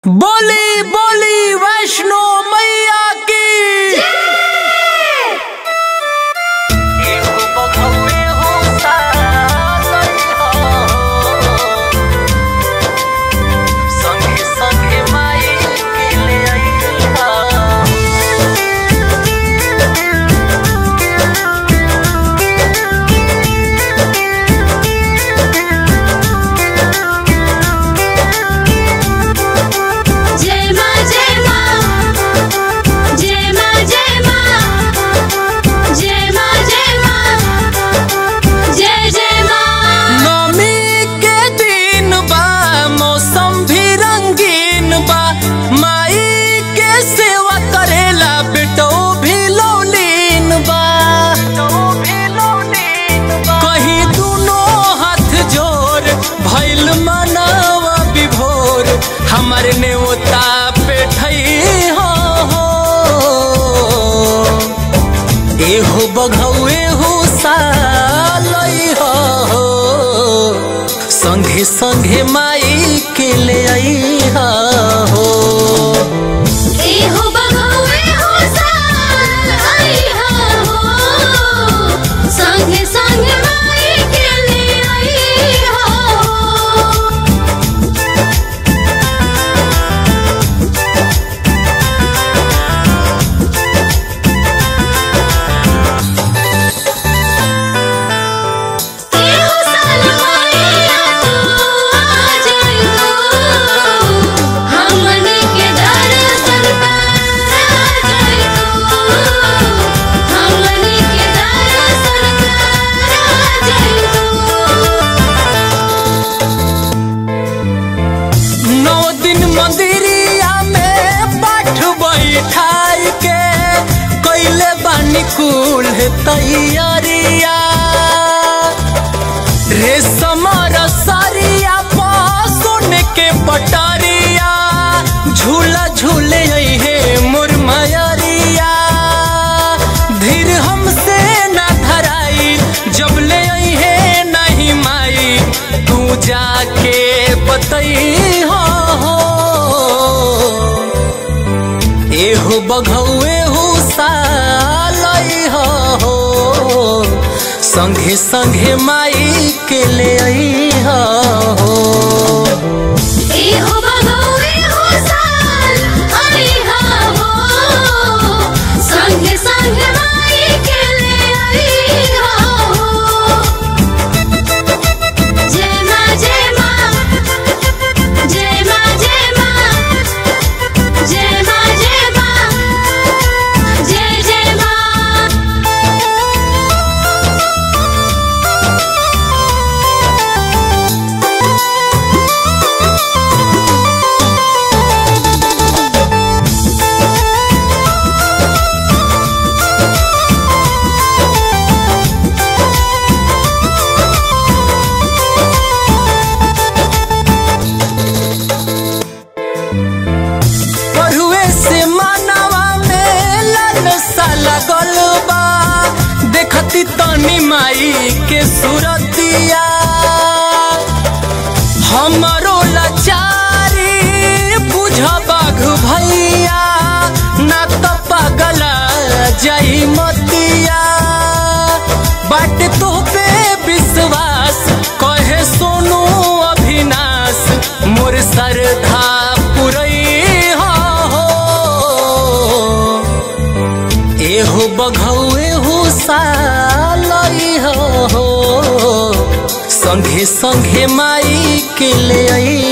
बोली बोली वैष्णो मैया की हमारे नेवता पे ठई हो एहो बघौए हो सालई हो संगे संगे माई के ले आई हो एहो बघौए हो सालई हो संगे संगे माई के ले आई हो। कुल तैयारिया रेशम रसरिया सोने के पटारिया झूला झूले है मोर मयरिया धीर हमसे ना धराई जब ले है नहीं माई तू जाके बतई हो एहो बघौए हो सालई हो संगे संगे माई के ले आई हो एहो बघौए हो सालई हो संगे संगे माई के ले आई हो। जय मां जय मां जय मां जय मां जय मां जय मां जय जय मां। देखती तनी माई के सूरतिया हमरो लाचारी बुझ बाघ भैया ना तो पागला जाई मतिया बाट तो पे विश्वास कहे सोनू अभिनाश मोर श्रद्धा पुरई हो एहो बघौए हो सालई हो संगे संगे माई के ले आई